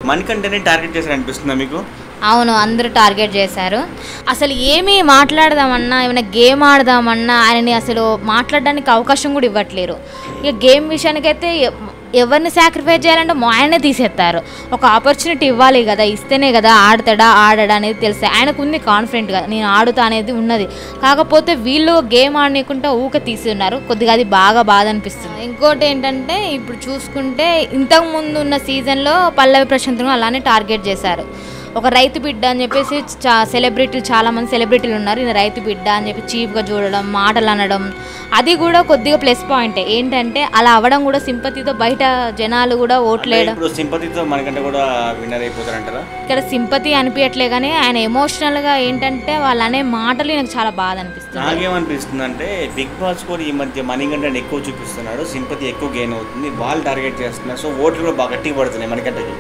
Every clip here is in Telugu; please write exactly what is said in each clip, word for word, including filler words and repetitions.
మణికంఠని టార్గెట్ చేశారు అనిపిస్తుందా మీకు? అవును, అందరూ టార్గెట్ చేశారు. అసలు ఏమి మాట్లాడదామన్నా, ఏమైనా గేమ్ ఆడదామన్నా ఆయనని అసలు మాట్లాడడానికి అవకాశం కూడా ఇవ్వట్లేరు. ఇక గేమ్ విషయానికైతే ఎవరిని సాక్రిఫైస్ చేయాలంటే ఆయనే తీసేస్తారు. ఒక ఆపర్చునిటీ ఇవ్వాలి కదా, ఇస్తేనే కదా ఆడతాడా ఆడడా అనేది తెలిసే. ఆయనకు ఉంది కాన్ఫిడెంట్గా నేను ఆడుతా అనేది ఉన్నది. కాకపోతే వీళ్ళు గేమ్ ఆడనీయకుండా ఊక తీస్తున్నారు. కొద్దిగా అది బాగా బాధ అనిపిస్తుంది. ఇంకోటి ఏంటంటే ఇప్పుడు చూసుకుంటే ఇంతకు ముందు ఉన్న సీజన్లో పల్లవి ప్రశాంత్ను అలానే టార్గెట్ చేశారు. ఒక రైతు బిడ్డ అని చెప్పేసి చా సెలబ్రిటీలు చాలామంది సెలబ్రిటీలు ఉన్నారు. ఈయన రైతు బిడ్డ అని చెప్పి చీప్గా చూడడం, మాటలు అనడం, అది కూడా కొద్దిగా ప్లస్ పాయింటే. ఏంటంటే అలా అవ్వడం కూడా సింపతితో బయట జనాలు కూడా ఓట్లేయడం. సింపతితో మనకంటే కూడా విన్నర్ అయిపోతారంటారా? ఇక్కడ సింపతి అనిపించట్లే కానీ ఆయన ఎమోషనల్గా ఏంటంటే వాళ్ళు అనే మాటలు నాకు చాలా బాధ అనిపిస్తుంది. నాకేమనిపిస్తుంది అంటే బిగ్ బాస్ కూడా ఈ మధ్య మణికంఠని ఎక్కువ చూపిస్తున్నాడు, సింపతి ఎక్కువ గెయిన్ అవుతుంది, వాళ్ళు టార్గెట్ చేస్తున్నారు. సో ఓట్లు కూడా బాగా గట్టిగా పడుతున్నాయి మణికంఠకి.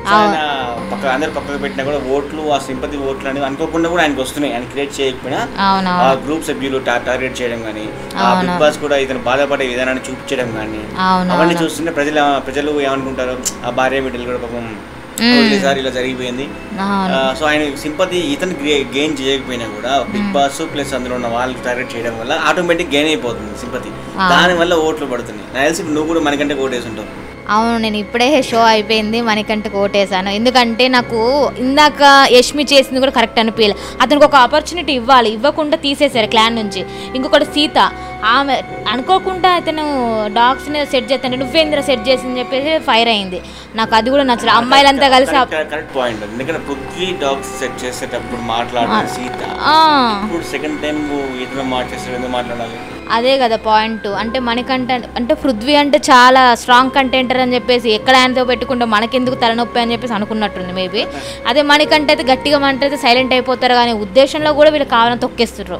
పక్క అందరు పక్కకు పెట్టినా కూడా ఓట్లు, ఆ సింపతి ఓట్లు అనేవి అనుకోకుండా కూడా ఆయనకు వస్తున్నాయి. ఆయన క్రియేట్ చేయకపోయినా ఆ గ్రూప్ సభ్యులు టార్గెట్ చేయడం కానీ, ఆ బిగ్ బాస్ కూడా ఇతను బాధపడే విధానాన్ని చూపించడం కానీ, అవన్నీ చూస్తుంటే ప్రజలు ప్రజలు ఏమనుకుంటారు, ఆ భార్య బిడ్డలు కూడా పాపం ఒకసారి ఇలా జరిగిపోయింది. సో ఆయన సింపతి ఇతను గెయిన్ చేయకపోయినా కూడా బిగ్ బాస్ ప్లస్ అందులో ఉన్న వాళ్ళకి టార్గెట్ చేయడం వల్ల ఆటోమేటిక్ గెయిన్ అయిపోతుంది సింపతి. దాని వల్ల ఓట్లు పడుతున్నాయి. నాకు తెలిసి నువ్వు కూడా మనకంటే ఓటేసి ఉంటావు. అవును, నేను ఇప్పుడే షో అయిపోయింది మణికంఠకి ఓటేసాను. ఎందుకంటే నాకు ఇందాక యష్మి చేసింది కూడా కరెక్ట్ అనిపించలే. అతనికి ఒక ఆపర్చునిటీ ఇవ్వాలి, ఇవ్వకుండా తీసేశారు క్లాన్ నుంచి. ఇంకొకటి సీత, ఆమె అనుకోకుండా అతను డాగ్స్ని సెట్ చేస్తాను నువ్వేంద్ర సెట్ చేసిందని చెప్పేసి ఫైర్ అయింది. నాకు అది కూడా నచ్చలేదు. అమ్మాయిలంతా కలిసి కరెక్ట్ పాయింట్. ఎందుకంటే పృథ్వీ డాగ్స్ సెట్ చేసేటప్పుడు మాట్లాడాలి సీత, ఇప్పుడు సెకండ్ టైం ఇతను మాట్లాడేసి మాట్లాడాలి. అదే కదా పాయింట్. అంటే మణికంఠ అంటే పృథ్వీ అంటే చాలా స్ట్రాంగ్ కంటెంటర్ అని చెప్పేసి ఎక్కడ ఆయనతో పెట్టుకుంటే మనకెందుకు తలనొప్పి అని చెప్పేసి అనుకున్నట్టుంది మేబీ. అదే మణికంఠ అయితే గట్టిగా మాట్లాడితే సైలెంట్ అయిపోతారు కానీ ఉద్దేశంలో కూడా వీళ్ళు కావాలని తొక్కేస్తారు.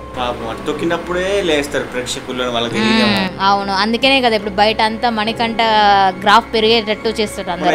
అవును, అందుకనే కదా ఇప్పుడు బయట అంతా మణికంఠ గ్రాఫ్ పెరిగేటట్టు చేస్తారు అందరూ.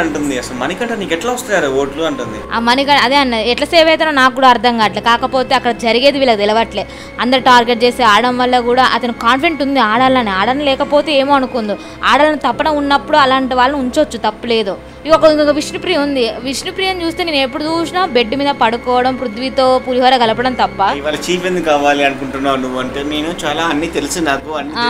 ఆ మణికంఠ అదే అన్న ఎట్లా సేవ్ అవుతారో నాకు కూడా అర్థం కావట్లేదు. కాకపోతే అక్కడ జరిగేది వీళ్ళకి తెలవట్లే. అందరు టార్గెట్ చేసి ఆడడం వల్ల కూడా అతను కాన్ఫిడెంట్ ఉంది ఆడాలని. ఆడని లేకపోతే ఏమో అనుకుందో, ఆడాలని తప్పన ఉన్నప్పుడు అలాంటి వాళ్ళని ఉంచవచ్చు, తప్పలేదు. ఇక ఒక విష్ణుప్రియ ఉంది. విష్ణుప్రియని చూస్తే నేను ఎప్పుడు చూసినా బెడ్ మీద పడుకోవడం, పృథ్వీతో పులిహోర కలపడం తప్ప. చీఫ్ ఎందుకు కావాలి అనుకుంటున్నావు నువ్వు అంటే నేను చాలా అన్ని తెలుసు నాకు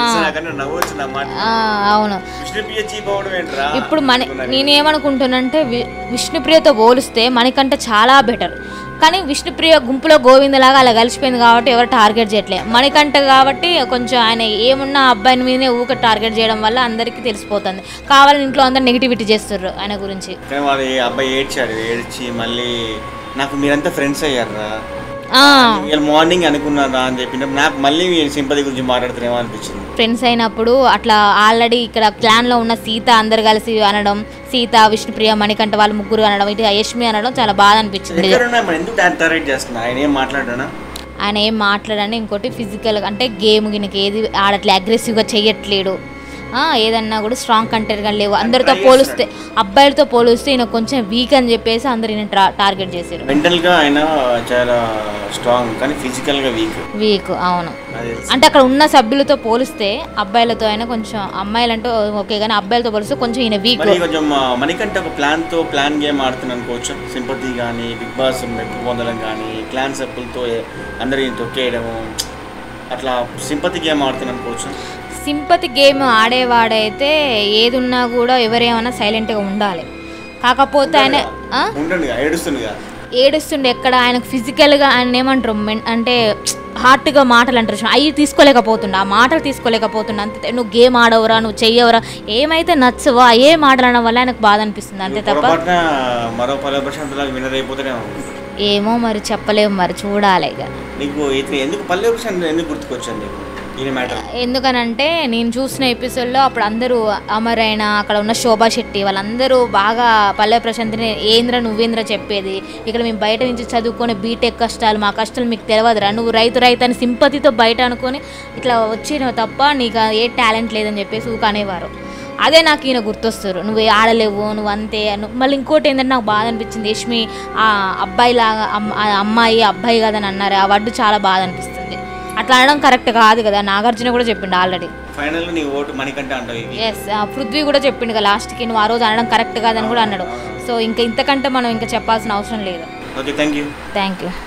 అవును. ఇప్పుడు మన నేనేమనుకుంటున్నానంటే విష్ణుప్రియతో పోలిస్తే మణికంఠ చాలా బెటర్. కానీ విష్ణుప్రియ గుంపులో గోవిందలాగా అలా కలిసిపోయింది కాబట్టి ఎవరు టార్గెట్ చేయట్లేదు. మణికంఠ కాబట్టి కొంచెం ఆయన ఏమున్నా అబ్బాయిని మీదనే ఊక టార్గెట్ చేయడం వల్ల అందరికీ తెలిసిపోతుంది. కావాలని ఇంట్లో అందరు నెగిటివిటీ చేస్తారు ఆయన గురించి. అబ్బాయి ఏడ్చాడు, ఏడ్చి మళ్ళీ నాకు మీరంతా ఫ్రెండ్స్ అయ్యారా మార్నింగ్ అనుకున్నారా అని చెప్పిన నాకు మళ్ళీ సింపతి గురించి మాట్లాడుతున్నామో అనిపించింది. ఫ్రెండ్స్ అయినప్పుడు అట్లా ఆల్రెడీ ఇక్కడ క్లాన్ లో ఉన్న సీత అందరు కలిసి అనడం, సీత, విష్ణుప్రియ, మణికంఠ వాళ్ళు ముగ్గురు అనడం, ఇటు యష్మి అనడం చాలా బాధ అనిపించింది. ఆయన ఏం మాట్లాడని. ఇంకోటి ఫిజికల్ అంటే గేమ్ గినకి ఏది ఆడట్లే, అగ్రెసివ్గా చెయ్యట్లేడు. ఏదన్నా కూడా స్ట్రాంగ్ కంటెంట్గా లేవు. అందరితో పోలిస్తే అబ్బాయిలతో పోలిస్తే ఈయన కొంచెం వీక్ అని చెప్పేసి అందరు ఈయన టార్గెట్ చేశారు. మెంటల్గా ఆయన చాలా స్ట్రాంగ్ కానీ ఫిజికల్గా వీక్ వీక్ అవును. అంటే అక్కడ ఉన్న సభ్యులతో పోలిస్తే అబ్బాయిలతో అయినా కొంచెం, అమ్మాయిలంటే ఓకే కానీ అబ్బాయిలతో పోలిస్తే కొంచెం ఈయన వీక్. కొంచెం మణికంఠ ఒక ప్లాన్ తో ప్లాన్ గేమ్ ఆడుతున్నాను అనుకోవచ్చు. సింపతి కానీ బిగ్ బాస్ మెప్పు పొందడం కానీ క్లాన్ సభ్యులతో అందరు తొక్కేయడము, అట్లా సింపతి గేమ్ ఆడుతున్నాను అనుకోవచ్చు. సింపతి గేమ్ ఆడేవాడైతే ఏది ఉన్నా కూడా ఎవరేమన్నా సైలెంట్గా ఉండాలి. కాకపోతే ఆయన ఏడుస్తుండే ఎక్కడ ఆయనకు ఫిజికల్గా ఆయన ఏమంటారు అంటే హార్ట్గా మాటలు అంటారు, అవి తీసుకోలేకపోతుండే. ఆ మాటలు తీసుకోలేకపోతుండే. అంతే. నువ్వు గేమ్ ఆడవరా, నువ్వు చెయ్యవరా, ఏమైతే నచ్చవో ఏ మాటలు అనడం వల్ల ఆయనకు బాధ అనిపిస్తుంది అంతే తప్ప. ఏమో మరి చెప్పలేము, మరి చూడాలి. ఎందుకనంటే నేను చూసిన ఎపిసోడ్లో అప్పుడు అందరూ అమరైన అక్కడ ఉన్న శోభా శెట్టి వాళ్ళందరూ బాగా పల్లవి ప్రశాంత్ని ఏంద్ర నువ్వేంద్ర చెప్పేది, ఇక్కడ మేము బయట నుంచి చదువుకొని బీటెక్ కష్టాలు మా కష్టాలు మీకు తెలియదురా, నువ్వు రైతు రైతు అని సింపతితో బయట అనుకొని ఇట్లా వచ్చిన తప్ప నీకు ఏ టాలెంట్ లేదని చెప్పేసి ఊక అనేవారు. అదే నాకు ఈయన గుర్తొస్తారు, నువ్వు ఆడలేవు నువ్వు అంతే. మళ్ళీ ఇంకోటి ఏంటంటే నాకు బాధ అనిపించింది, యష్మి ఆ అబ్బాయి లాగా అమ్మాయి అబ్బాయి కదని అన్నారు. ఆ వడ్డు చాలా బాధ అనిపిస్తుంది. అట్లా అనడం కరెక్ట్ కాదు కదా. నాగార్జున కూడా చెప్పిండు ఆల్రెడీ. ఎస్, పృథ్వీ కూడా చెప్పిండు కదా లాస్ట్కి, నువ్వు ఆ రోజు అనడం కరెక్ట్ కాదని కూడా అన్నాడు. సో ఇంకా ఇంతకంటే మనం ఇంకా చెప్పాల్సిన అవసరం లేదు. Okay, thank you. Thank you.